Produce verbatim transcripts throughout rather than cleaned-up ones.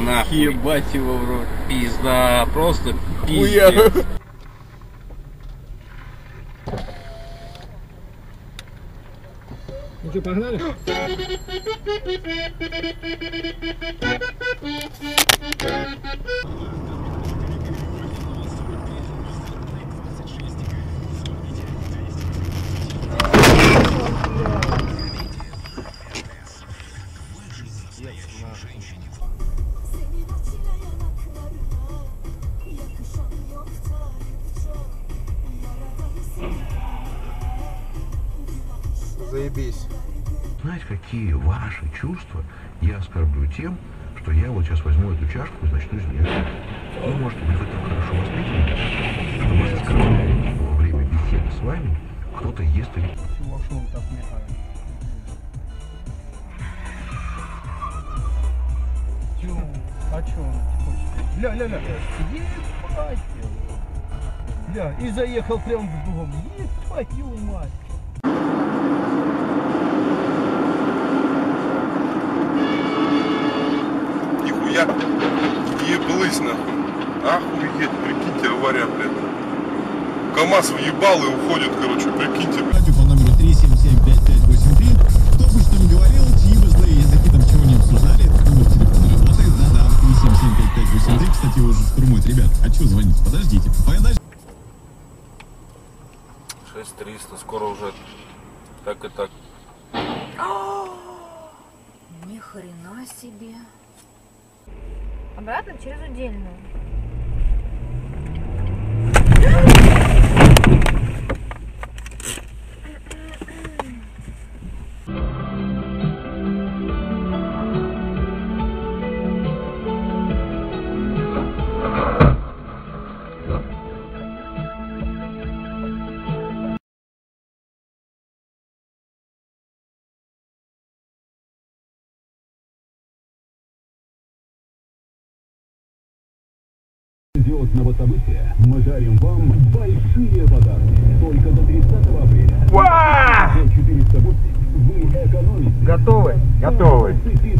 нахуй. Ебать его в рот. Пизда, просто пиздец. Ну что, погнали? Заебись. Знаете, какие ваши чувства я оскорблю тем, что я вот сейчас возьму эту чашку и начну из нее. Ну, может быть, вы так хорошо воспитаны, что вас оскорбляет во время беседы с вами, кто-то ест или... А чё он хочет? Ля, ля, ля. Ебать его. Ля, и заехал прям в дом. Ебать твою мать. Нихуя. Еблысь нахуй. Охуеть, прикиньте, авария, блядь. КамАЗ въебал и уходит, короче, прикиньте. По номеру три семь семь пять пять восемь три. Кто бы что ни говорил, чьи бы злые языки там чего не обсуждали, номер телефона работает. Да-да, три семь семь пять пять восемь три. Кстати, его уже штурмует. Ребят, а что звонить? Подождите. Подождите. шесть триста, скоро уже так и так. Ни хрена себе. Обратно через Удельную. Звездного события мы дарим вам большие подарки. Только до тридцатого апреля. четыреста восемь вы экономите. Готовы? Готовы.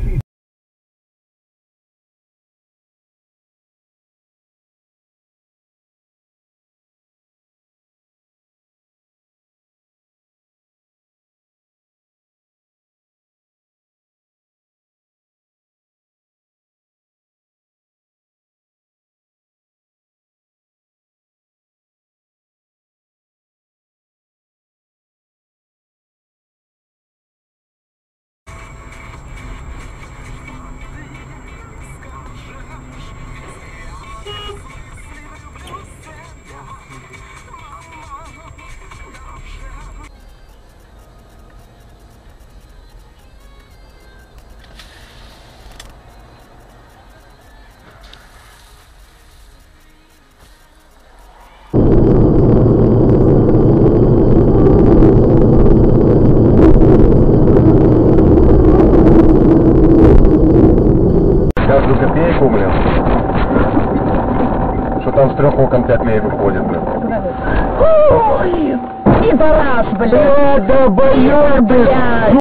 Каждую копейку, блин. Что там с трех окон пять мей выходит, блин. Ой, пидорас, блядь. Да, боёр, блядь.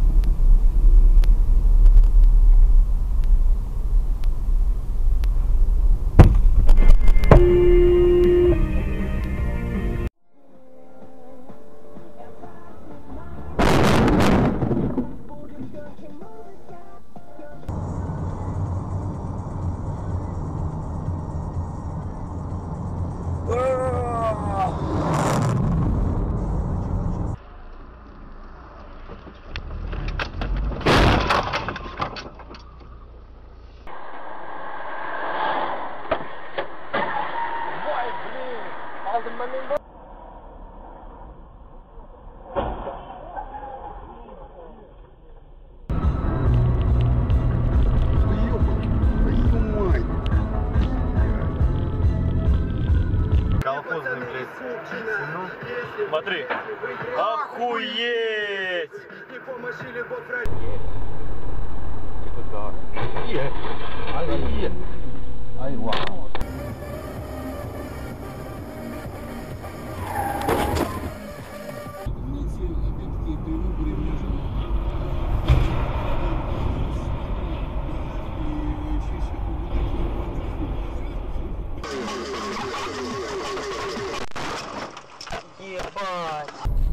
Колхозный, блядь. Смотри. Охуеть! Ай, вау. ебать.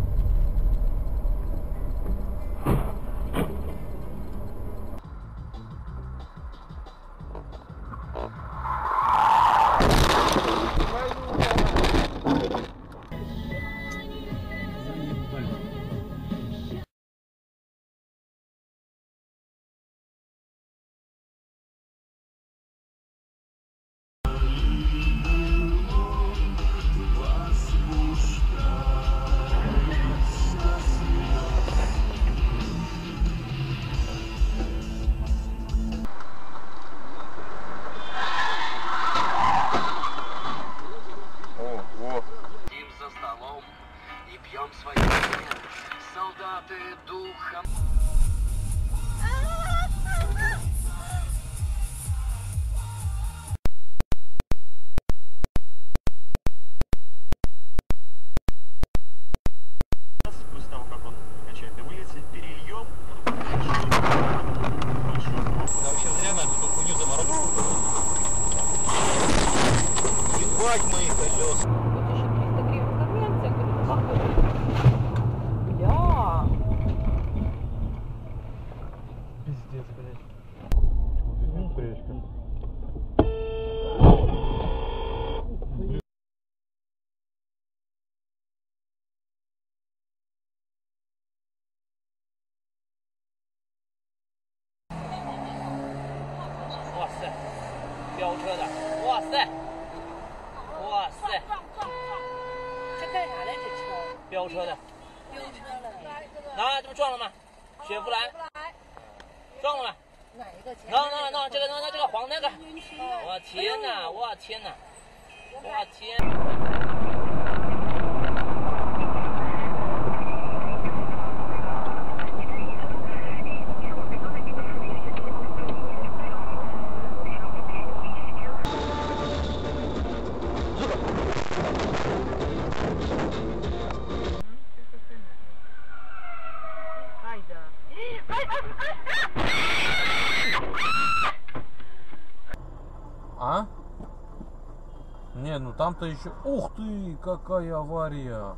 Солдаты духом. После того, как он качает и вылезет, перельем. Вообще зря надо эту хуйню заморозить. Ебать мои колеса. Пиздец, блядь. Пречка. 哇塞，飙车的，哇塞，哇塞，这干啥嘞？这车飙车的，飙车了，啊，这不撞了吗？雪佛兰，撞了吗？哪一个？那那那这个那那这个黄那个，我天哪，我天哪，我天！ А? Не, ну там-то еще... Ух ты, какая авария!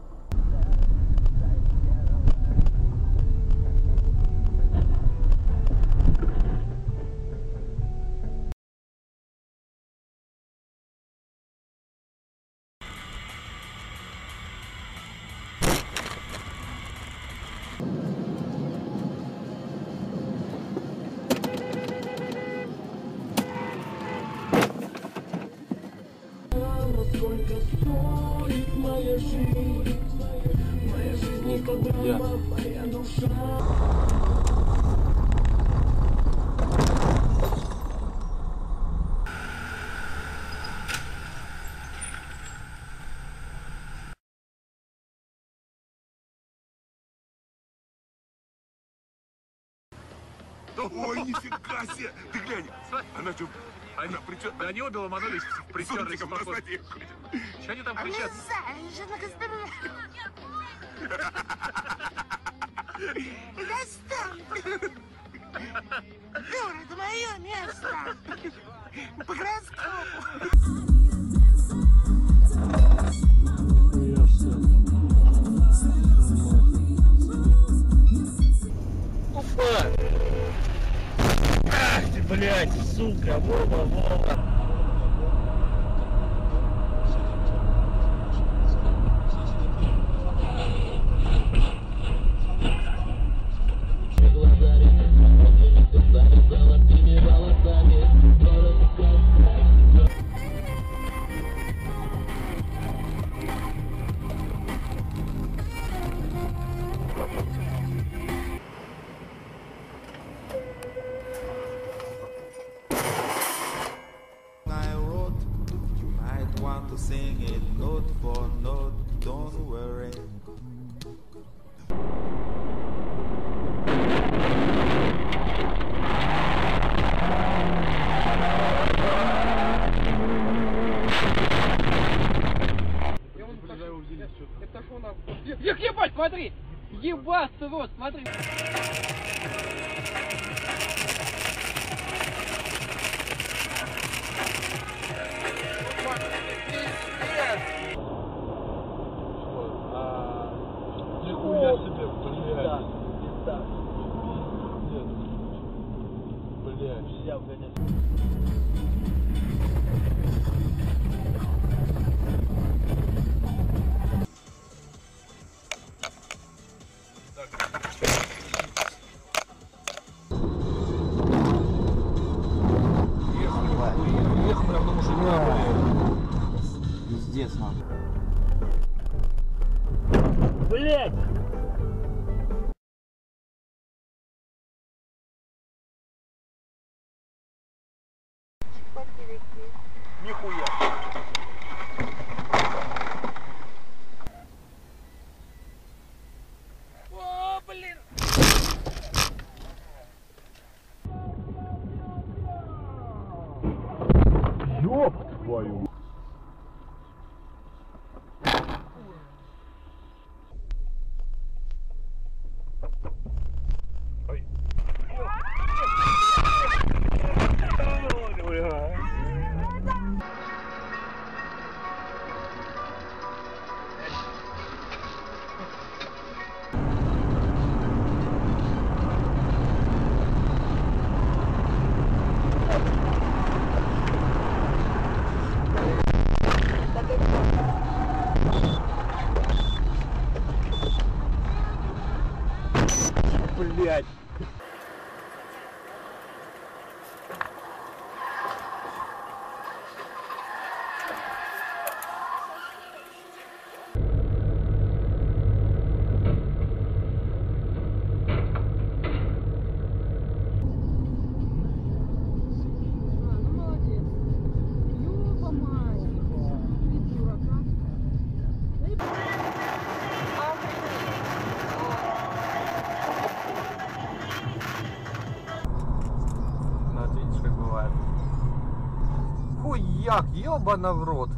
Сколько стоит моя жизнь, моя жизнь не программа, моя душа. Ой, нифига себе! Ты глянь! Она что? Она причем... Да они обе ломанулись, притерлись спокойно. Что они там кричат? Достань, блин! Дура, это мое место! По гороскопу! Опа! Ах ты, блядь, сука, Вова, Вова! To sing it note for note, don't worry. Это что нам? Эх, ебать, смотри! Ебаться, вот, смотри! А обгонять. Ехал прям на мужика. Пиздец, нахуй. Блять! Нихуя. О, блин! Ёб твою! Блять! Хуяк, ёбана в рот.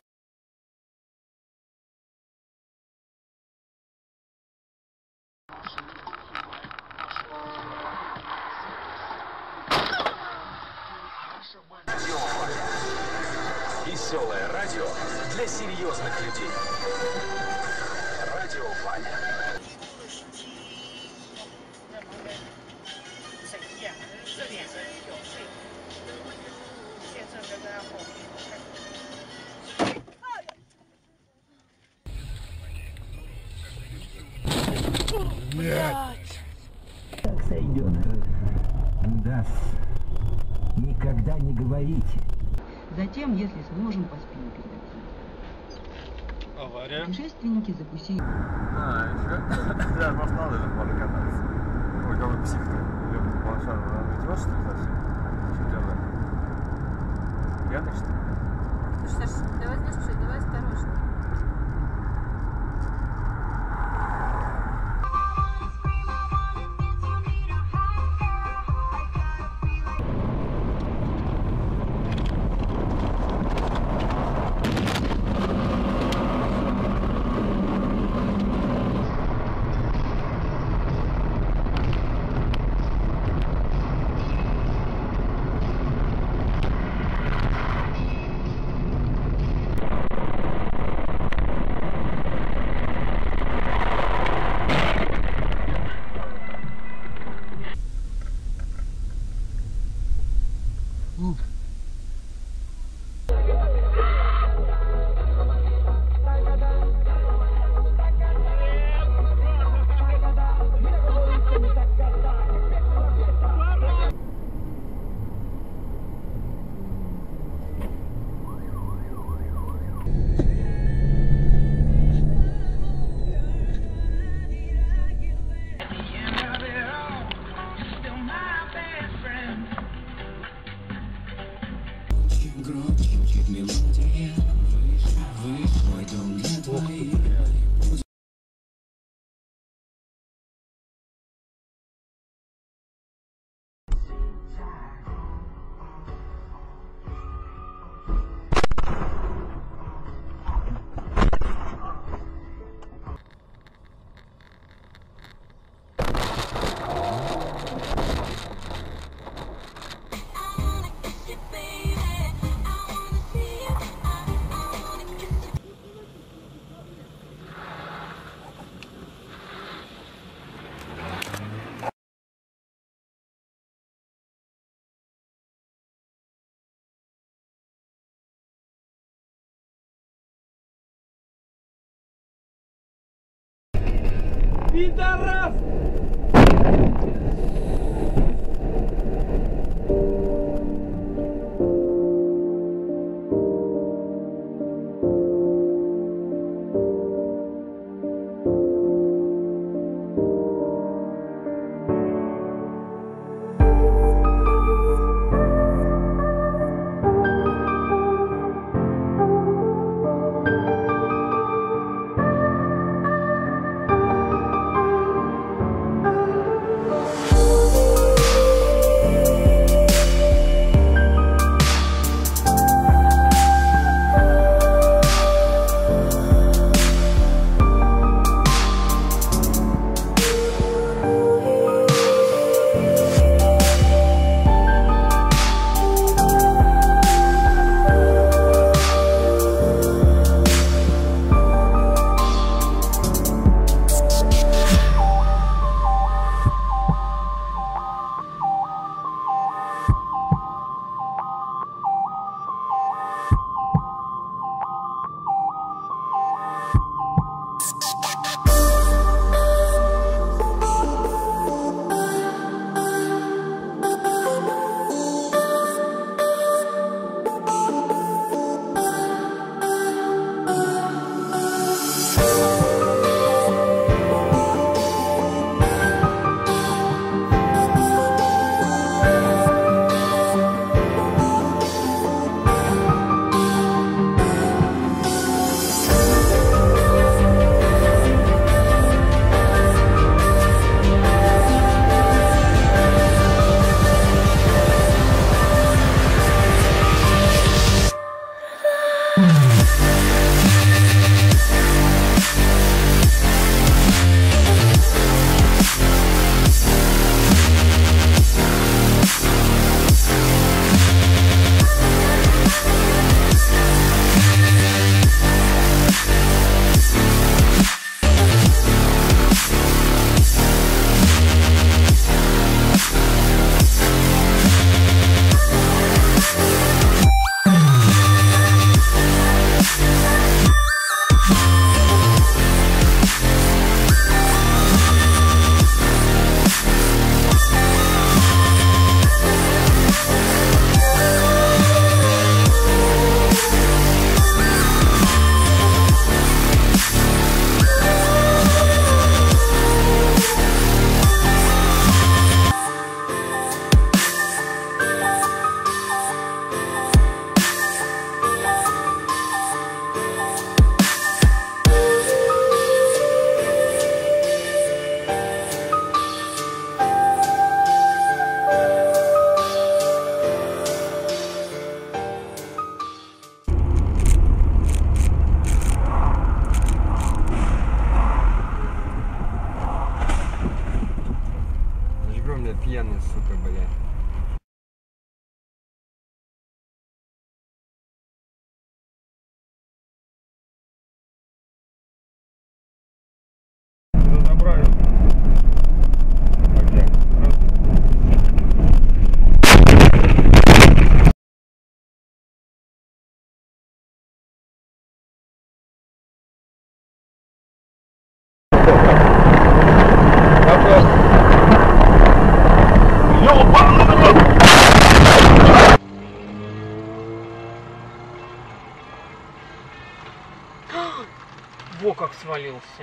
Веселое радио для серьезных людей. Радио Ваня. Блять! Так сойдет. Да. Никогда не говорите. Затем, если сможем, поспим перед этим. Авария. Путешественники закусили. А, еще? Да, может, надо же покататься. Ой, какой псих-то. Лёгкий планшар. Надо ведь вот что ли совсем? Что делать? Пьяный, что ли? Ну что ж, давай, знаешь что, давай осторожно. Пидорас! Пьяный, сука, блядь. Во как свалился.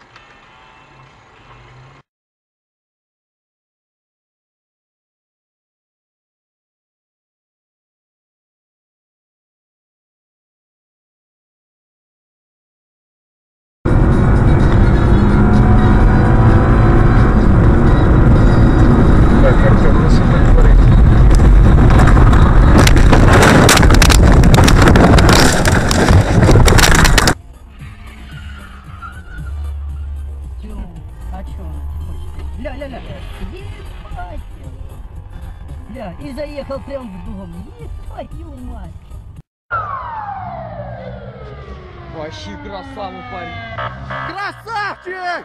Ля-ля-ля. Ебать. Ля, и заехал прям в дом. Ебать, ю мать. Вообще красава, парень. Красавчик!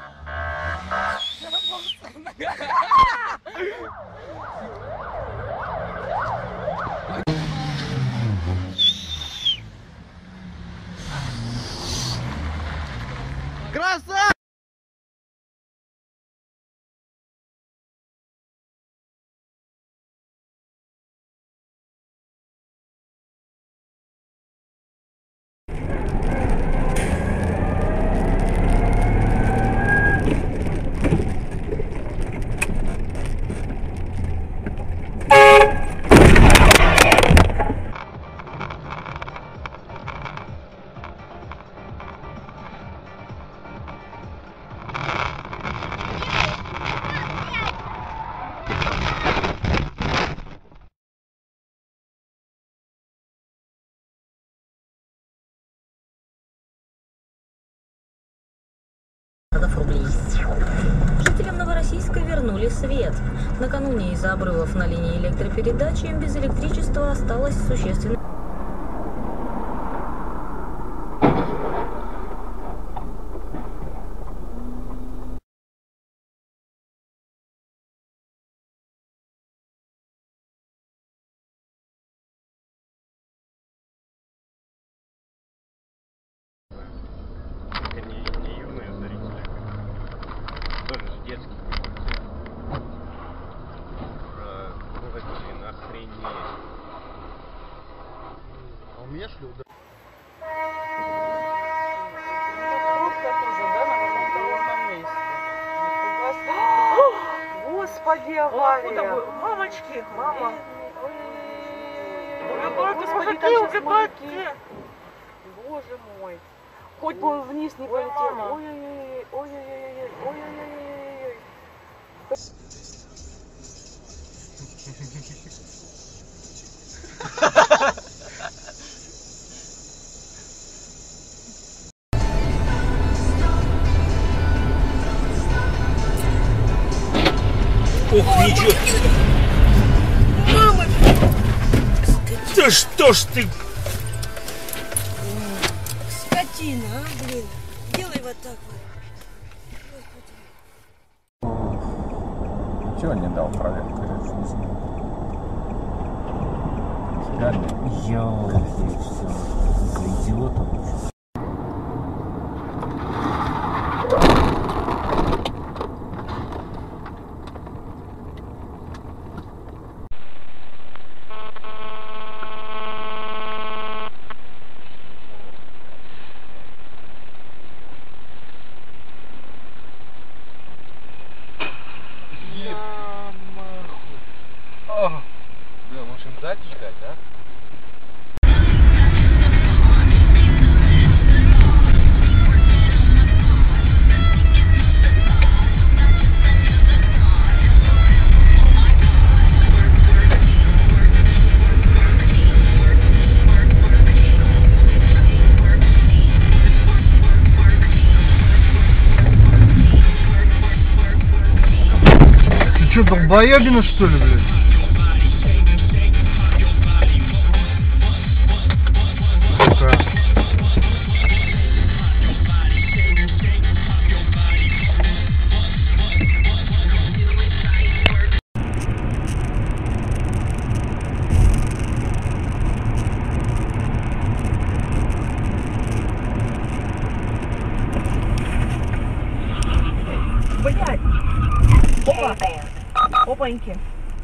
Красавчик! свет. Накануне из-за обрывов на линии электропередачи без электричества осталось существенно. У меня шли удар. Господи, авария. Мамочки, мама. Господи, там сейчас мужики. Боже мой. Хоть бы он вниз не полетел. Ой-ой-ой, ой-ой-ой, ой-ой-ой. Ох, ничего! Мама! Да что ж ты? Скотина, а, блин. Делай вот так вот. Чего не дал проверку жизни? Я здесь все за идиотом. Да, в общем, дать ждать, да? Ты что, долбоебина, что ли, блядь? Блядь! Опа! Опаньки!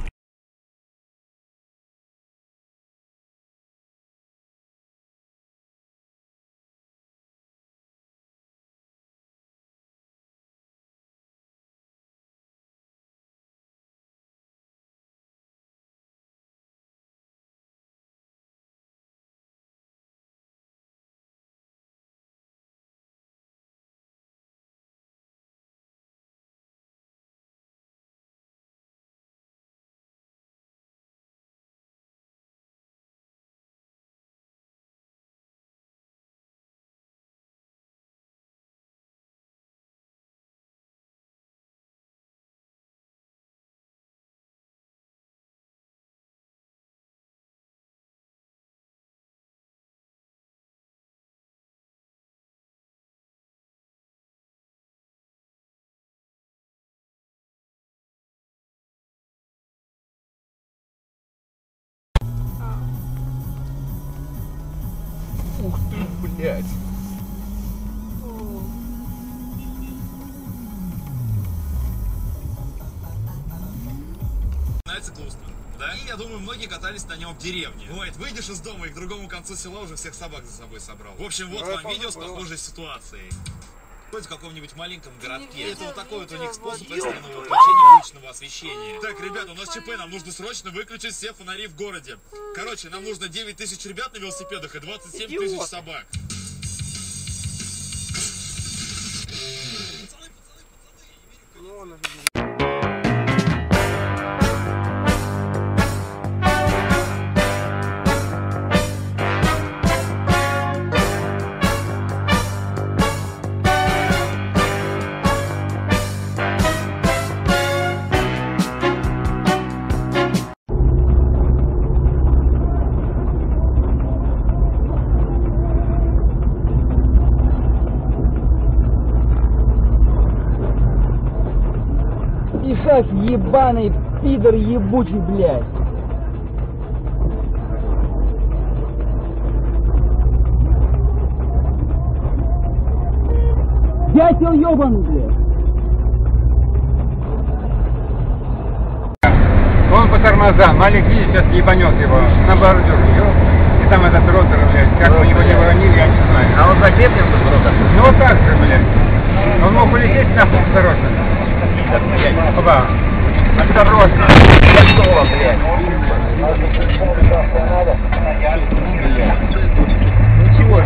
Ух ты, блядь. Нравится грустно, да? И я думаю, многие катались на нем в деревне. Бывает, выйдешь из дома и к другому концу села уже всех собак за собой собрал. В общем, вот вам видео с похожей ситуацией. В каком-нибудь маленьком городке. Это вот такой вот у них способ экстренного включения уличного освещения. Так, ребята, у нас ЧП, нам нужно срочно выключить все фонари в городе. Короче, нам нужно девять тысяч ребят на велосипедах и двадцать семь тысяч собак. ебаный пидор ебучий, блядь. Дятел ебаный, блядь. Он по тормозам, маленький сейчас ебанет его на бордюр, и там этот ротор, блядь, как мы его не воронили, я не знаю. А он закреплен был ротор? Ну вот так же, блядь. Он мог улететь нахуй осторожно. Опа, осторожно. Готово, блядь. Ничего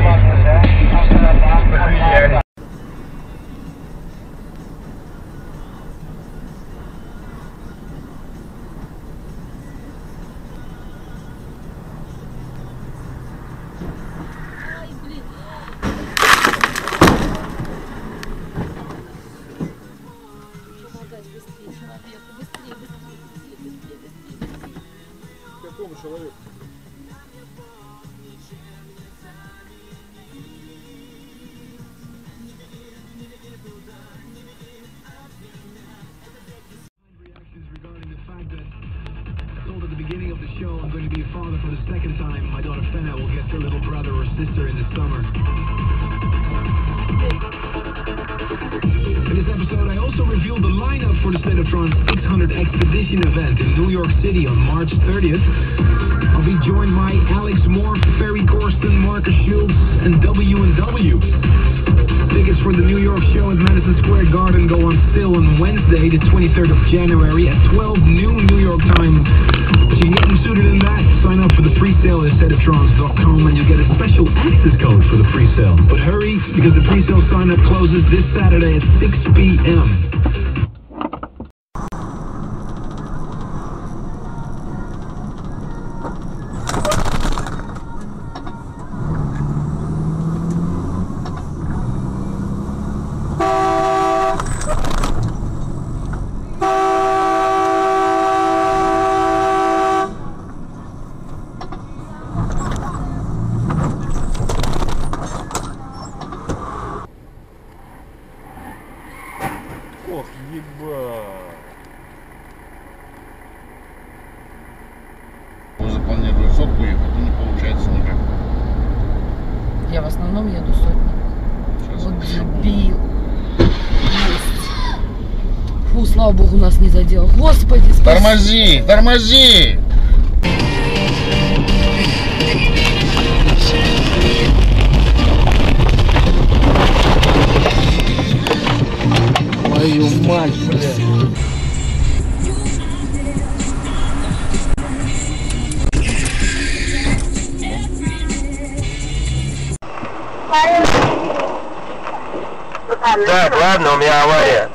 не. Какому человеку? Told at the beginning of the show I'm going to be a father for the second time. My daughter Fenna will get her little brother or sister in the summer. In this episode, I also revealed the lineup for the State-of-Tron six hundred Expedition event in New York City on March thirtieth. I'll be joined by Alex Morph, Ferry Corsten, Marcus Schultz, and W and W. Tickets for the New York show at Madison Square Garden go on sale on Wednesday, the twenty-third of January at twelve noon New York time. If you can get them sooner than that, sign up for the pre-sale at State-of-Trons dot com and you'll get a special access code for the pre-sale. But hurry, because the pre-sale sign-up closes this Saturday at six p m Ох, ебать. Запланирую сотку ехать, но не получается никак. Я в основном еду сотни. Сейчас вот дебил. Есть. Фу, слава богу, нас не задел. Господи, спасибо. Тормози, тормози! Твою мать, блядь. Так, ладно, у меня авария.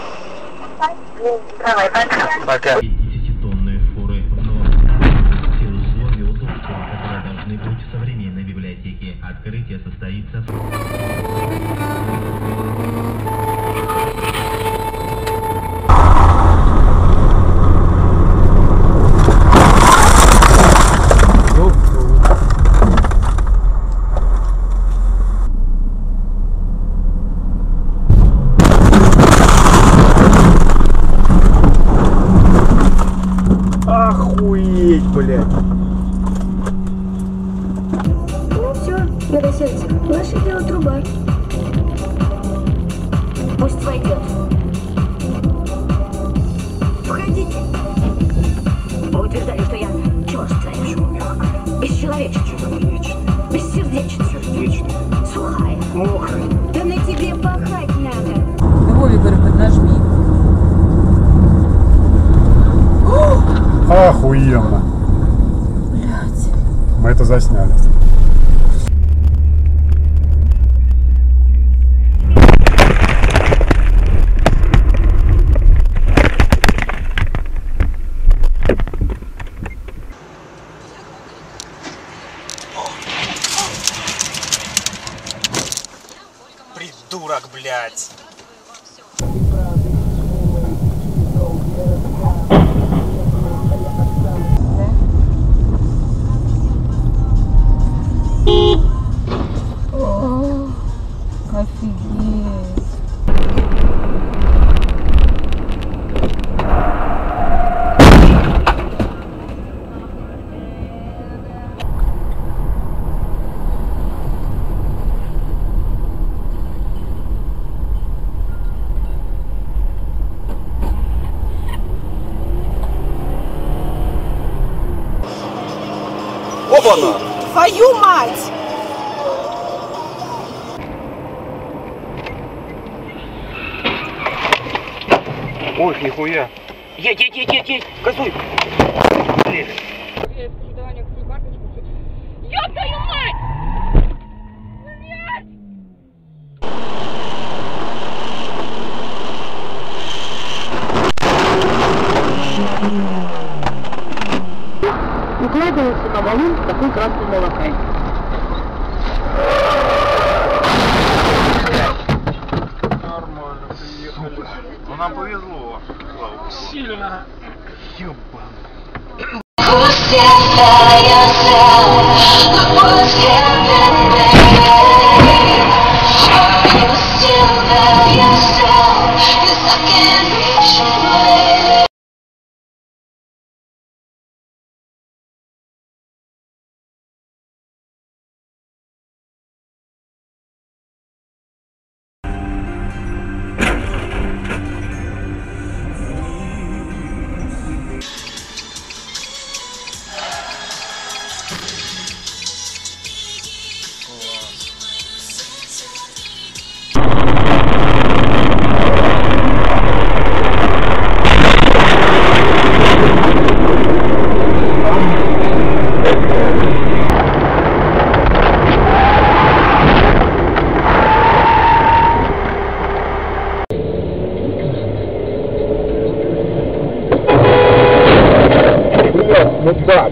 Давай, пока. Пока. десятитонные фуры в норме. Все условия удобства, которые должны быть в современной библиотеке. Открытие состоится Охуеть, блядь. Ну все, Белосердце, ваше дело труба. Пусть войдет. Входите. Вы утверждали, что я черствая, шумерка, бесчеловечная, бессердечная, сердечная, сухая, мокрая. Да на тебе пахать надо. Вове, говорю, поднажми. Охуенно. Блядь. Мы это засняли. Придурок, блядь. О, офигеть. ёбана! Твою мать! Ой, нихуя. Едь, едь, едь, едь, едь, газуй. Блин. Ёб твою мать! Укладывается на валун с такой красной молокой. Нормально, приехали. Ну нам повезло. Сильно. Ёбан. Вот так.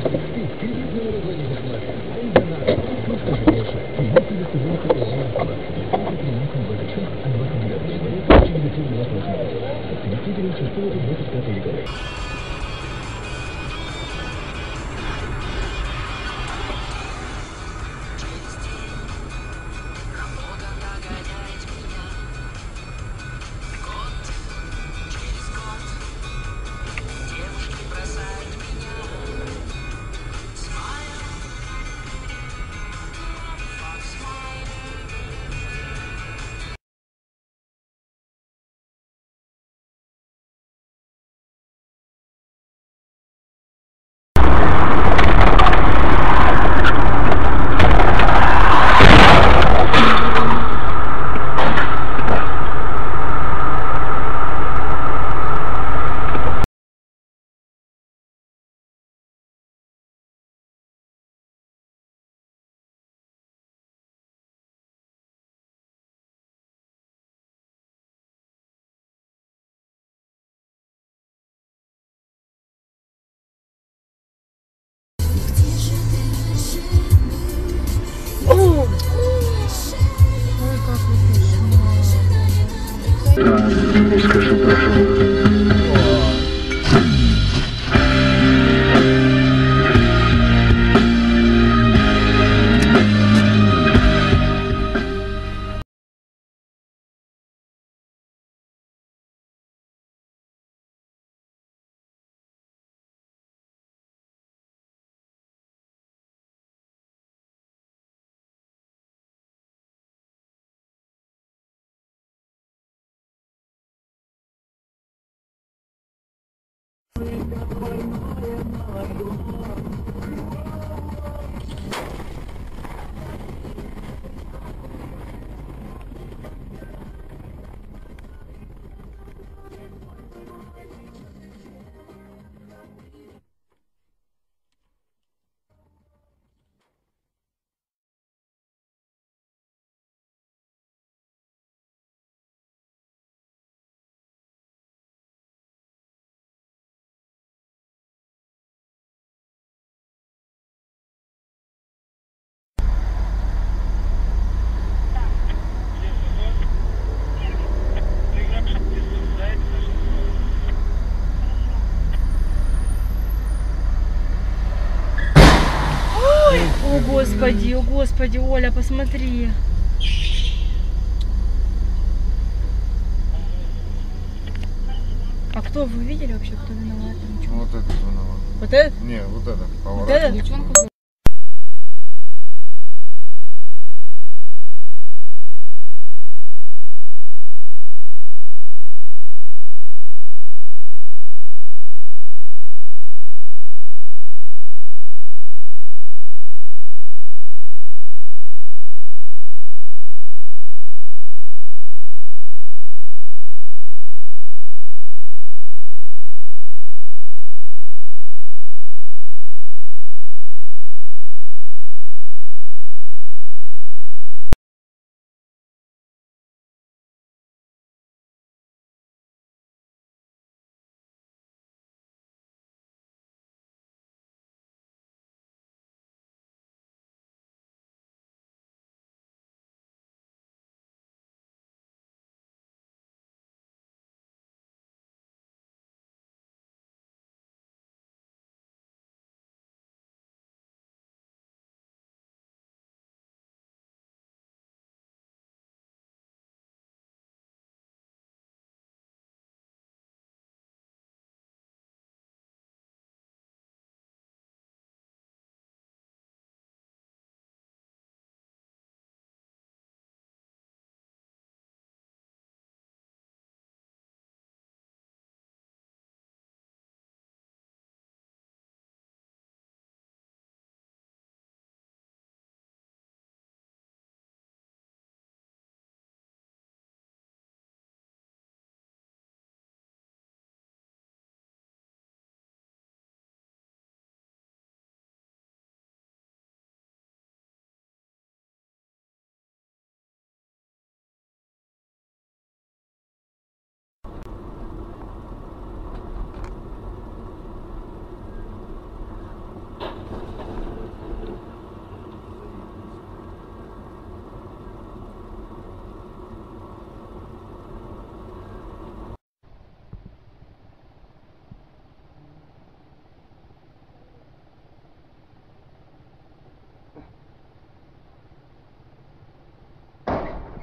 Скажи, прошу. О господи, о господи, Оля, посмотри. А кто, вы видели вообще, кто виноват? Вот этот виноват. Вот этот? Не, вот этот. Вот этот? Девчонка.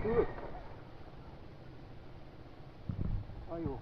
Аю.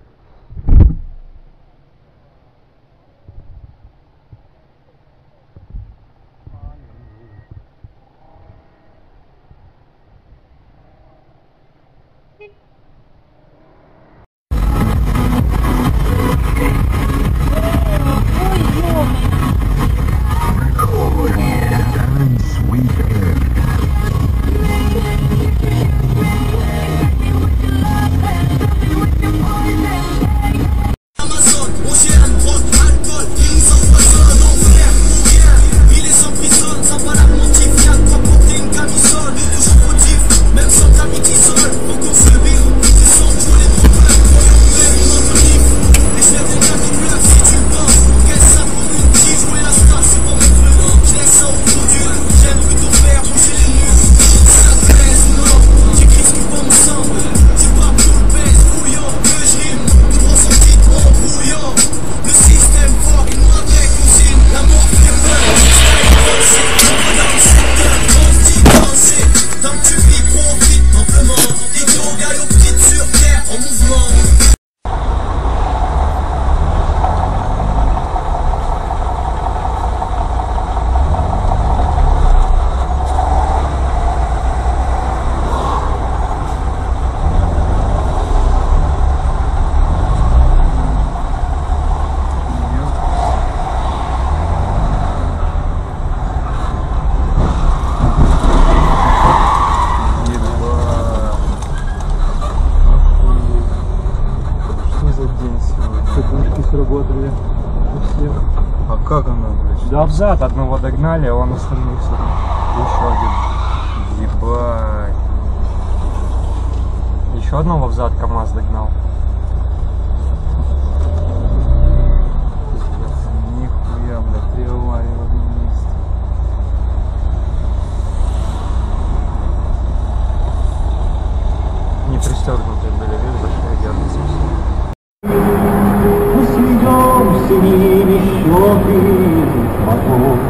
Сработали у всех. А как оно, блядь? Да взад одного догнали, а он остальных сюда. Еще один. Ебать. Еще одного взад КамАЗ догнал. Нихуя, блядь, приваривали вместе. Не пристегнутые были, видишь, большая яркость. Мы сведем с ними щеки потом.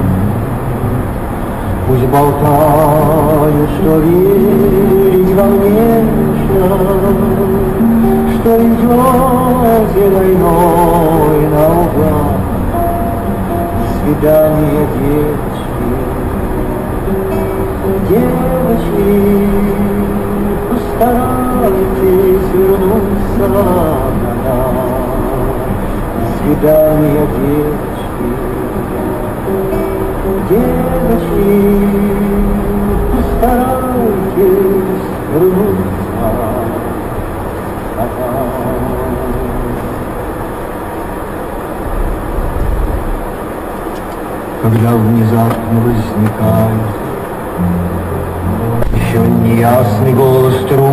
Пусть болтают, что видеть во внешнем, что идете войной наугад. Свидание девочки, девочки, постарайтесь вернуться на нас. Свидание девочки, девочки, постарайтесь вернуться на нас. Когда внезапно возникает еще неясный голос труб,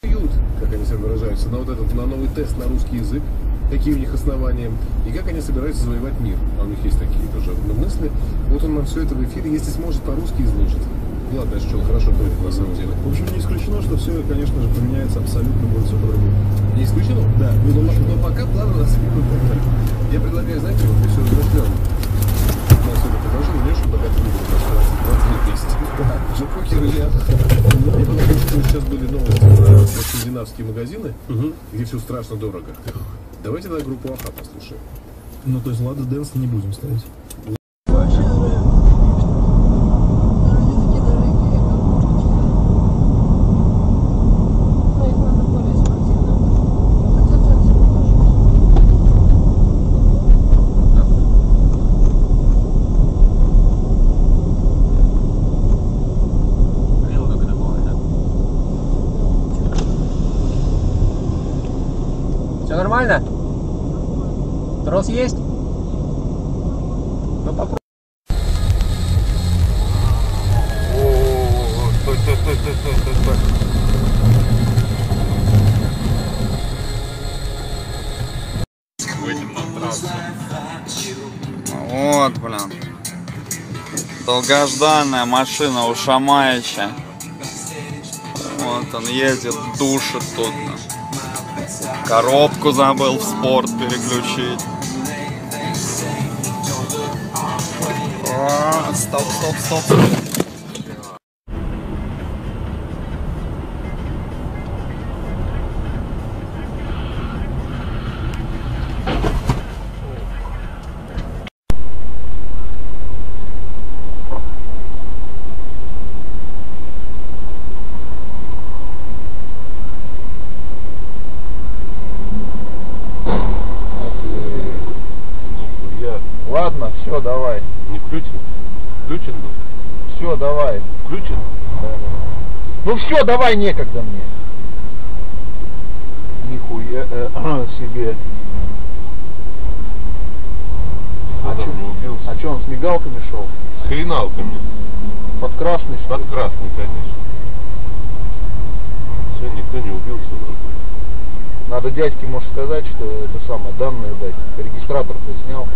Как они себя выражаются, на вот этот, на новый тест на русский язык, какие у них основания, и как они собираются завоевать мир. А у них есть такие тоже мысли. Вот он нам все это в эфире, если сможет по-русски изложить. Ну ладно, что он хорошо говорит на самом деле. В общем, не исключено, что все, конечно же, поменяется абсолютно, будет все по-другому. Не исключено? Да. Но, но пока планы у нас такие. Я предлагаю, знаете, вот мы все размышляем. У нас это предложил, не очень богатый выбор, двадцать лет десять. Да, уже покер или я потому что сейчас были новости про скандинавские магазины, где все страшно дорого. Давайте на группу Аха послушаем. Ну, то есть Лада Дэнс не будем ставить. Все нормально? Трос есть? Ну попробуй. Стой, стой, стой, стой, стой, стой, стой. Выйдем на трассу. Вот, блин. Долгожданная машина у Шамаича. Вот он едет, душит тут. Коробку забыл в спорт переключить. О, стоп, стоп, стоп. Ладно, все, давай. Не включен? Включен был? Все, давай. Включен? Ну все, давай, некогда мне. Нихуя э, себе. А че, не убился. А че, он с мигалками шел? С хреналками. Под красный, что ли? Под красный, конечно. Все, никто не убился вроде. Надо дядьке, может, сказать, что это самое, данные дать. Регистратор-то снял.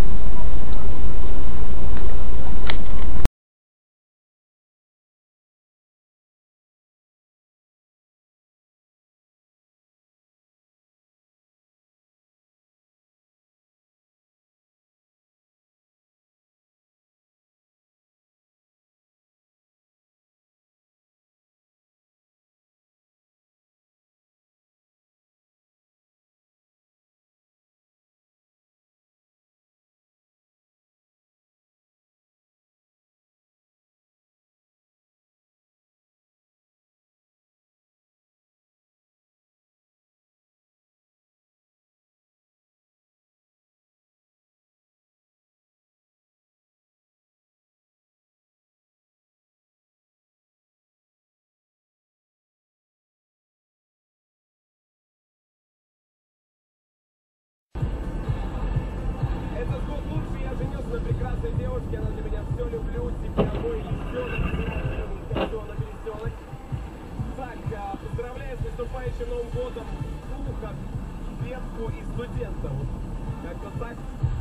Прекрасной девушке, она для меня все люблю, тебя мой лисенок, лисенок, лисенок. Так, поздравляю с наступающим Новым годом духа, детку и студента. Вот как-то так.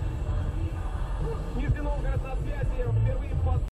Нижний Новгород на связи, впервые по...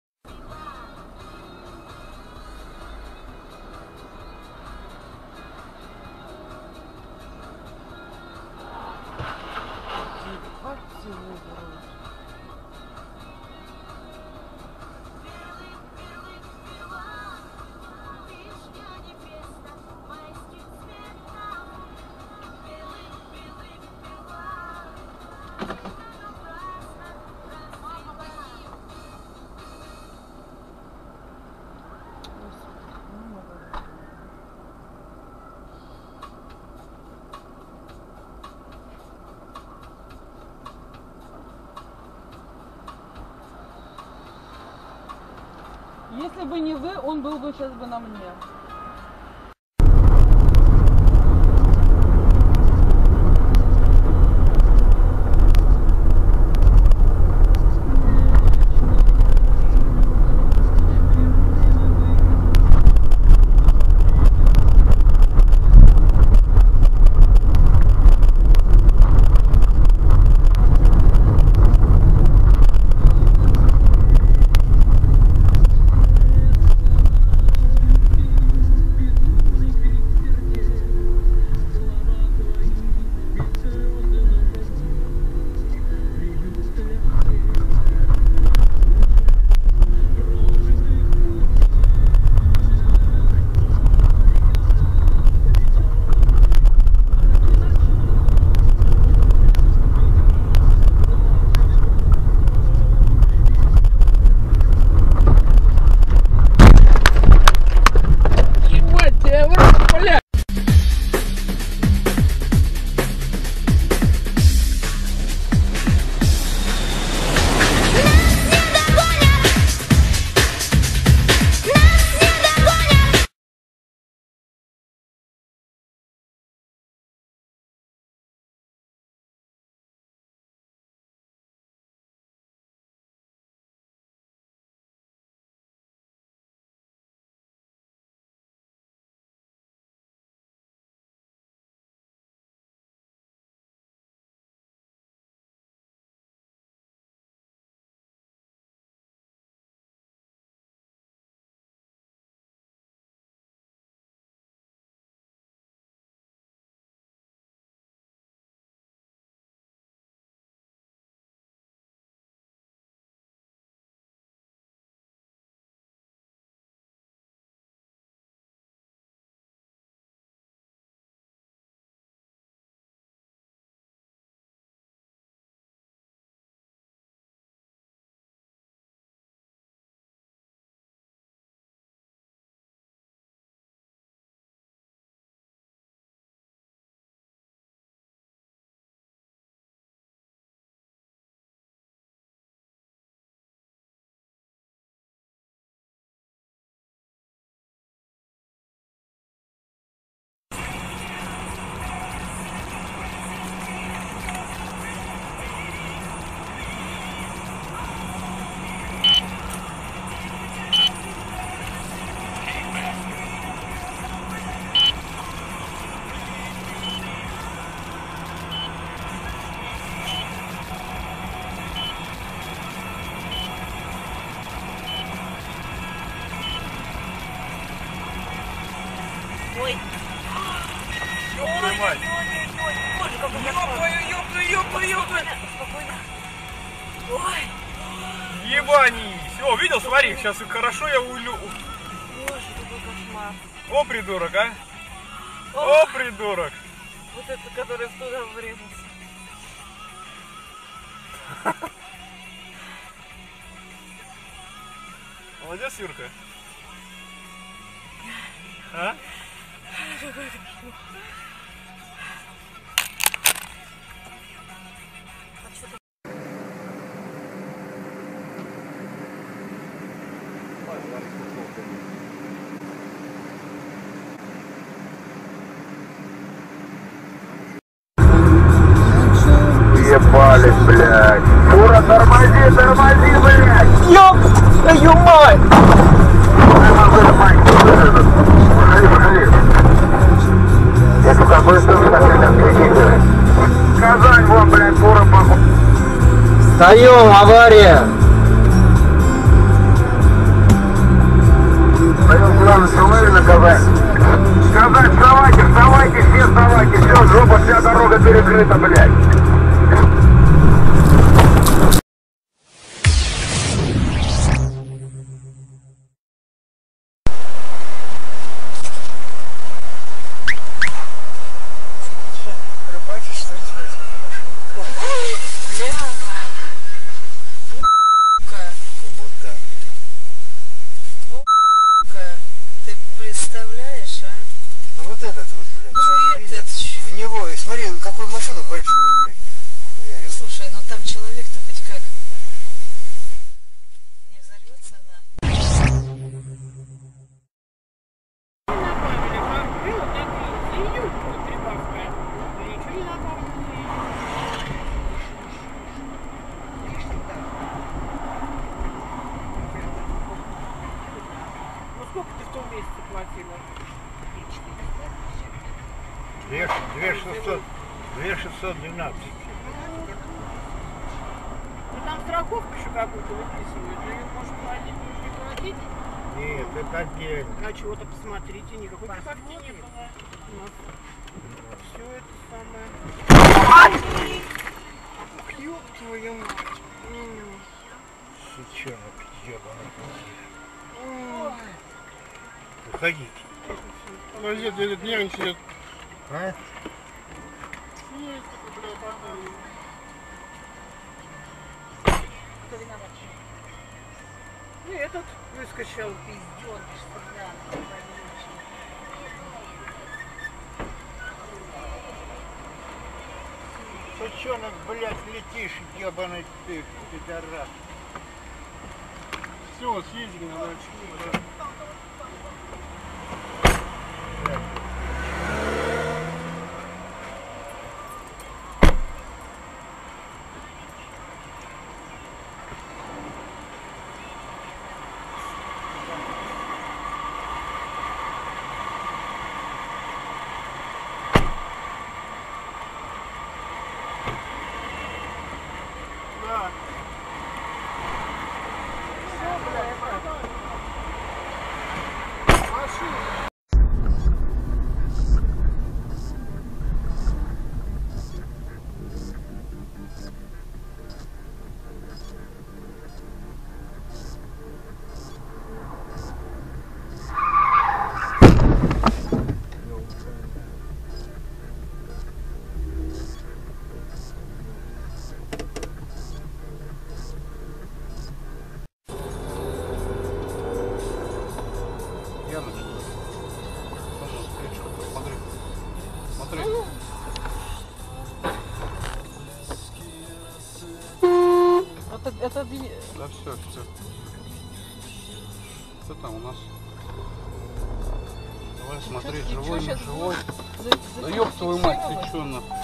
Если бы не вы, он был бы сейчас бы на мне. Ой. Ёб твою мать. Ой-ой-ой. Боже, какой Ёб твою, ёб твою, ёб твою, ёб твою. Спокойно. Ой. Ебанись. О, видел, смотри, сейчас хорошо я улю. Боже, какой кошмар. О, придурок, а? О, придурок. Вот это, который туда врезался. Молодец, Юрка. А? Ебались, блядь. Фура, тормози, тормози, блядь. Ёб твою мать! Это какой сын, так Казань, вон, блядь, фура, похуй. Встаем, авария! Встаем, главное, сумели на Казань. Казань, вставайте, вставайте, все вставайте. Все, жопа, вся дорога перекрыта, блядь. Ты представляешь, а? Ну вот этот вот, блядь, Ну что, этот. в него, и смотри, какую машину большую, блядь, хуярил. Слушай, ну там человек-то хоть как не взорвется она. Ну сколько ты в том месяце платила? две шестьсот, две шестьсот двенадцать. Ну там страховку еще какую-то выписывают, но ее может платить, может не платить. Нет, это отдельно. А чего-то посмотрите, никакой страховки не было. У нас все это самое. Ёб твою мать. М. Сучонок ебаный. Уходите. Подожди, ты этот нервничает. А? Кто виноват? Ну этот выскочил, пиздён, всегда. Сучонок, блядь, летишь, ебаный ты, пидорас. Все, съездили на дачу. Да. Все, блядь. Машина. Яна, пожалуйста, Ильичка, посмотри. Смотри. Это, это... Да все, все. Что там у нас? Давай смотреть, Чё- живой, чё не щас живой. за- Да ёб твою мать, ты зафиксировали? чё нахуй?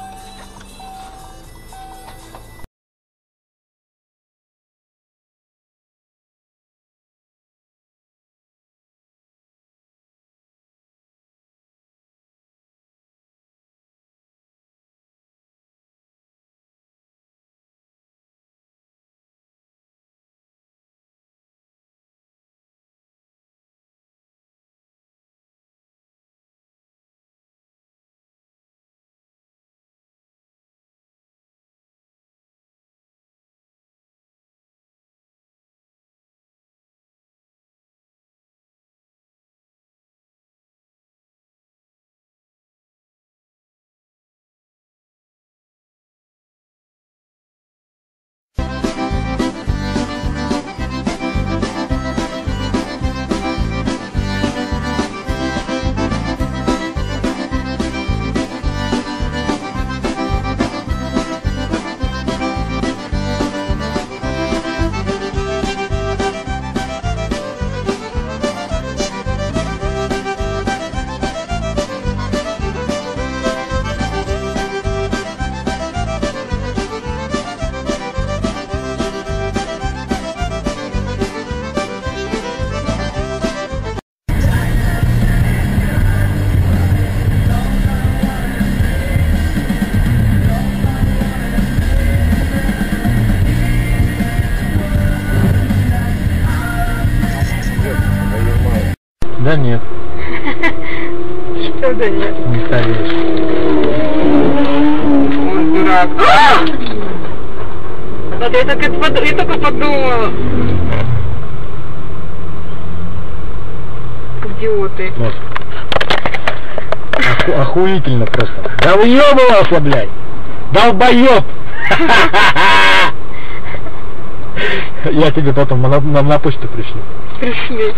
Да нет. Что да нет? Не стареешь. Он дурак. Вот я только, я только подумала. Идиоты. Вот. Оху охуительно просто. Да уёбывался, блядь! Долбоёб! Я тебе потом на, на, на почту пришлю. Пришли.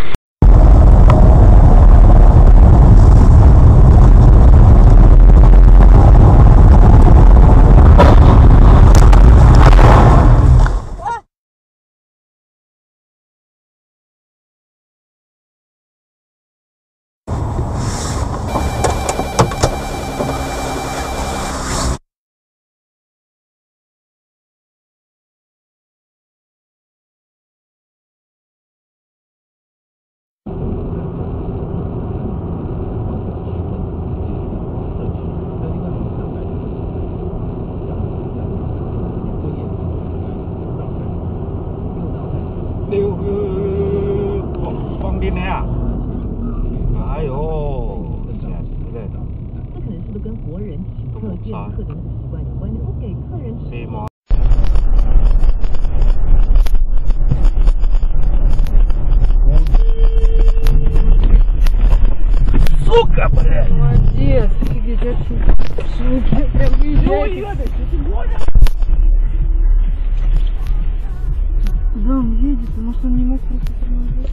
Сука, блядь! Молодец, офигеть, очень. Прям выезжает. Да, он едет, может он не мог просто тормозить.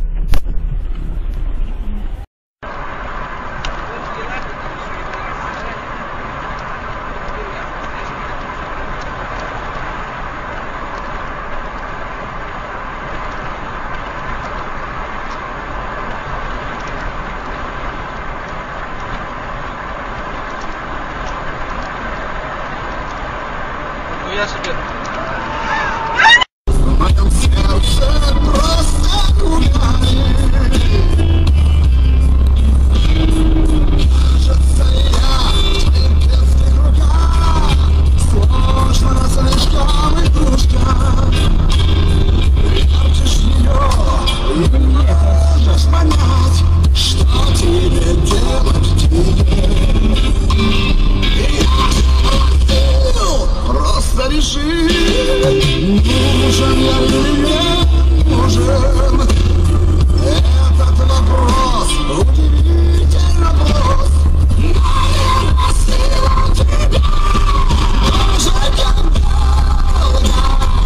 Я себе. В моем сердце просто гуляет. Кажется, я в твоих детских руках. Сложно, но слишком игрушка. Прячешь ее и не можешь понять, что тебе делать тебе. Просто реши, нужен я или не нужен. Этот вопрос удивительно прост. Наверное, сила тебя уже как долго.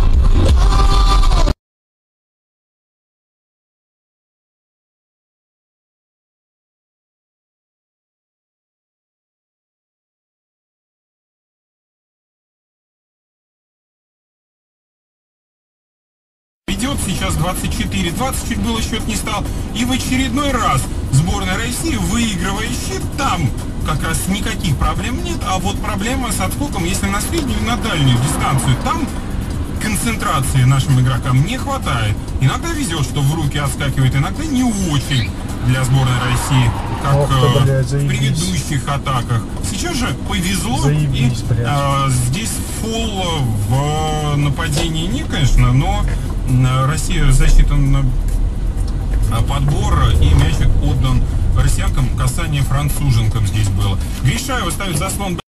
Идет сейчас двадцать четыре двадцать, чуть было счет не стал. И в очередной раз сборная России, выигрывая счет, там как раз никаких проблем нет. А вот проблема с отскоком, если на среднюю и на дальнюю дистанцию, там концентрации нашим игрокам не хватает. Иногда везет, что в руки отскакивает, иногда не очень для сборной России, как Ох ты, блядь, в предыдущих атаках. Сейчас же повезло, Заебись, и а, здесь фол в нападении не, конечно, но Россия засчитан подбор, и мячик отдан россиянкам, касание француженкам здесь было. Гришаева ставит заслон.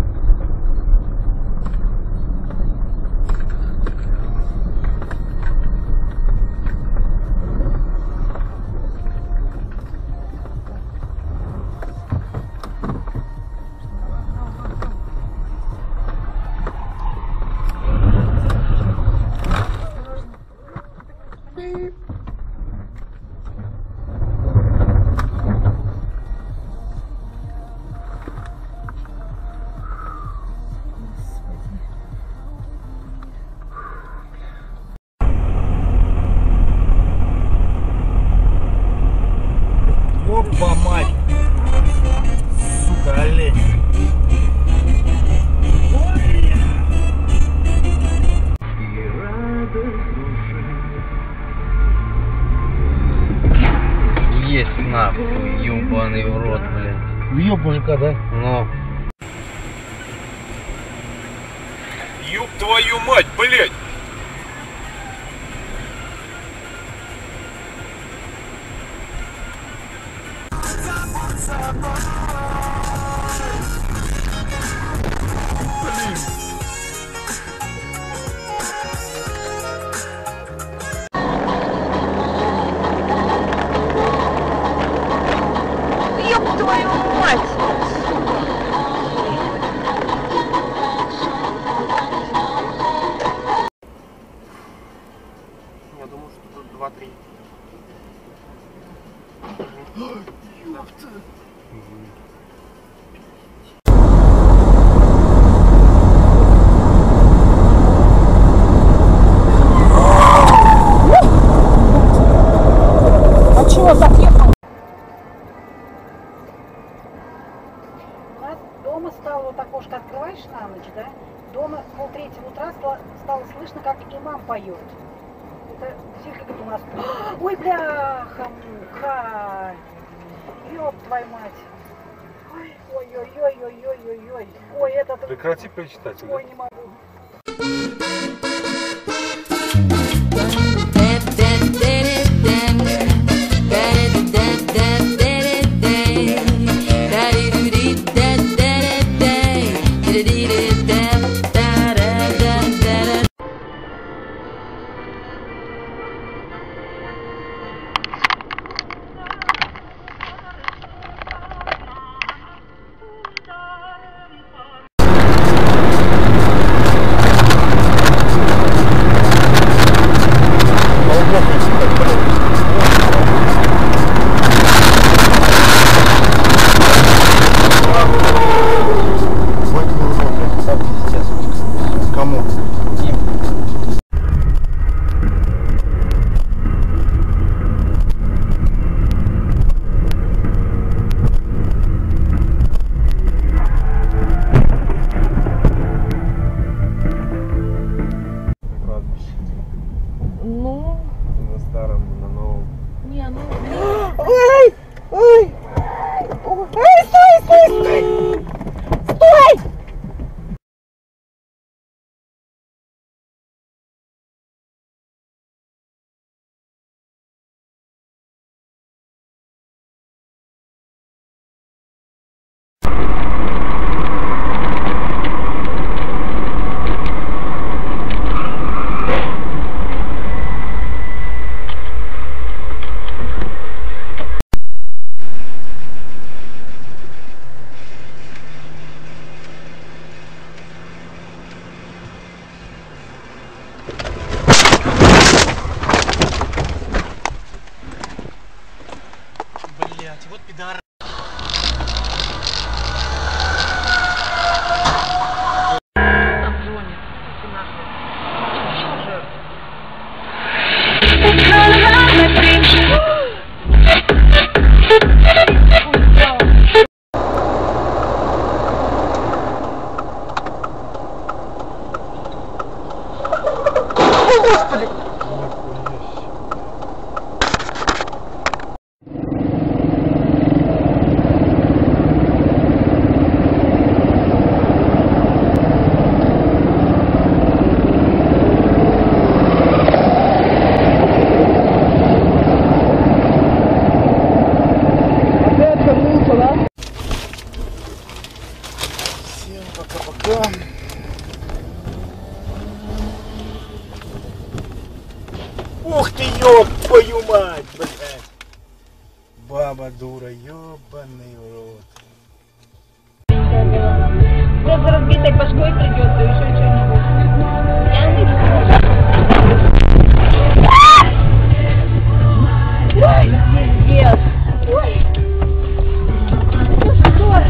Опа, мать! Сука, олень! Есть нахуй, ёбаный в рот, блядь. Въеб мужика, да? Ну. Ёб твою мать, блядь! Ёб твою мать! Я думаю, что тут два-три. Ёпта! А чего так ехал? У нас дома стало вот окошко открываешь на ночь, да? Дома в полтретьего утра стало, стало слышно, как имам поет. Это Зилька говорит, у нас... Ой, бляха, муха! Ёб твою мать! Ой-ой-ой-ой-ой-ой-ой! Ой, этот... Прекрати прочитать. Ой, не могу. Ну, на старом, на новом. не, ну... Ой! Ой! Ой, стой, стой, стой! Стой! Блять, вот пидор. Там звонит. Иди уже. Господи! Всем пока-пока. Ух ты, ёб твою мать, блядь. Баба дура, ёбаный в рот. Кто с разбитой башкой придет, то еще что-нибудь. Ой, пиздец. Ой. Ну что?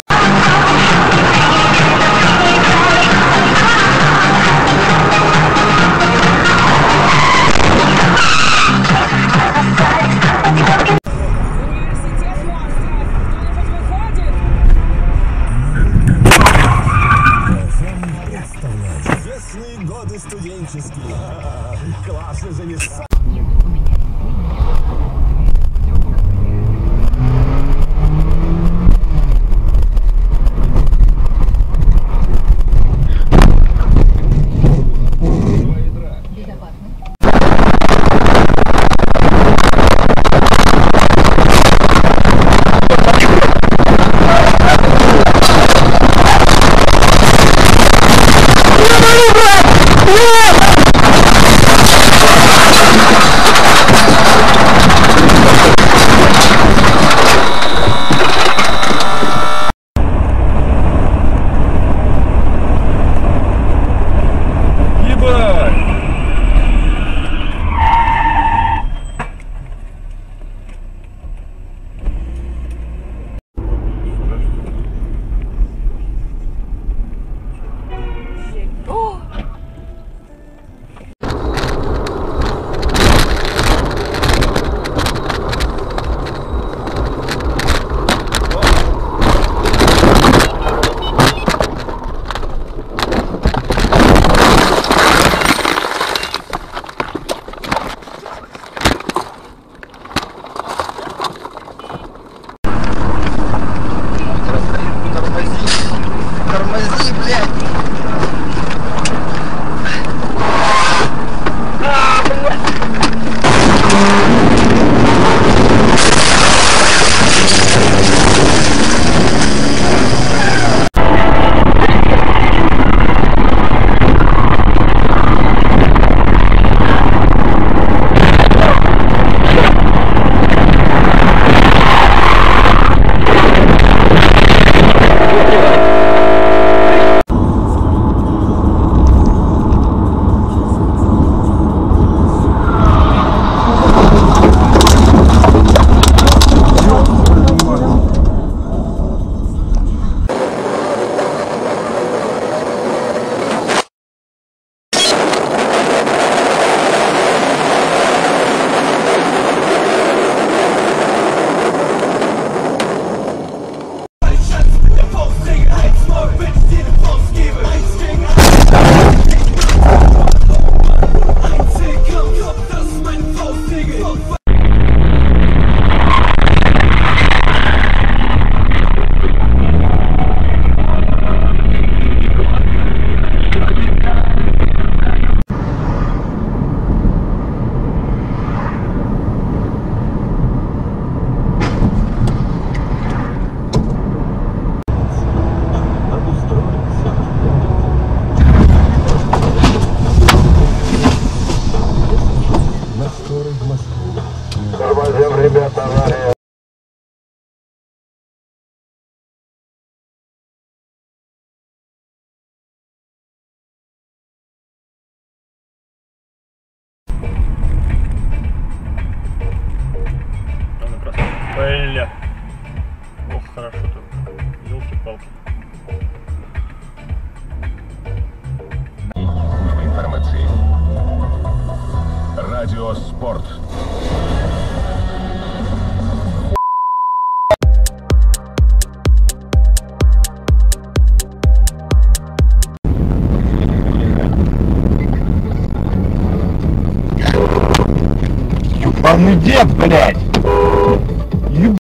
Известные годы студенческие. Классно занес. Бля. Ох, хорошо тут. Ёлки-палки. Информации. Радио Спорт. Ебаный дед, блядь!